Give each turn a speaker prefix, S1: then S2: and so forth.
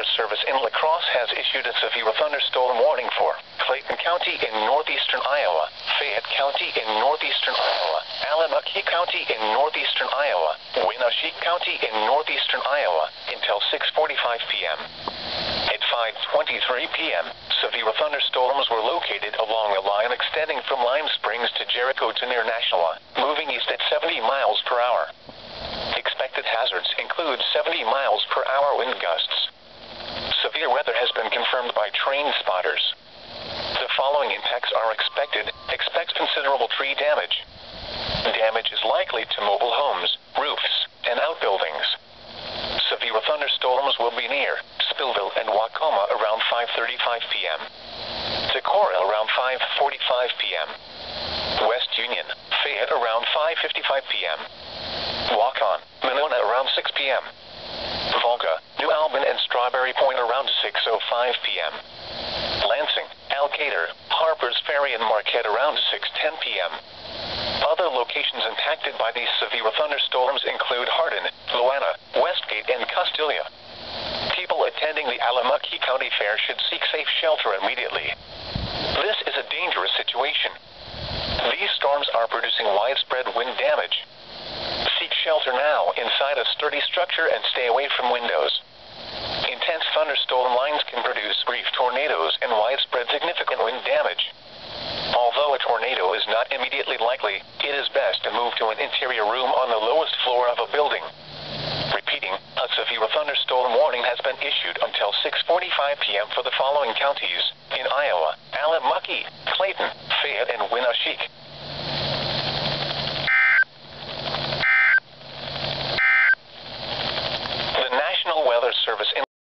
S1: Service in La Crosse has issued a severe thunderstorm warning for Clayton County in northeastern Iowa, Fayette County in northeastern Iowa, Allamuckie County in northeastern Iowa, Winneshiek County in northeastern Iowa until 6:45 p.m. At 5:23 p.m., severe thunderstorms were located along a line extending from Lime Springs to Jericho to near Nashua, moving east at 70 miles per hour. Expected hazards include 70 miles per hour wind gusts. Severe weather has been confirmed by train spotters. The following impacts are expected. Expect considerable tree damage. Damage is likely to mobile homes, roofs, and outbuildings. Severe thunderstorms will be near Spillville and Waukoma around 5:35 p.m. Decorah around 5:45 p.m. West Union, Fayette around 5:55 p.m. Waukon, Monona around 6 p.m. Volga, New Albin, and Strawberry Point around 6:05 p.m. Lansing, Alcator, Harpers Ferry, and Marquette around 6:10 p.m. Other locations impacted by these severe thunderstorms include Hardin, Luana, Westgate, and Castilia. People attending the Allamuckie County Fair should seek safe shelter immediately. This is a dangerous situation. These storms are producing widespread wind damage. Seek shelter now inside a sturdy structure and stay away from windows. Intense thunderstorm lines can produce brief tornadoes and widespread significant wind damage. Although a tornado is not immediately likely, it is best to move to an interior room on the lowest floor of a building. Repeating, a severe thunderstorm warning has been issued until 6:45 p.m. for the following counties in Iowa: Allamuckie, Clayton, Fayette, and Winneshiek. The National Weather Service in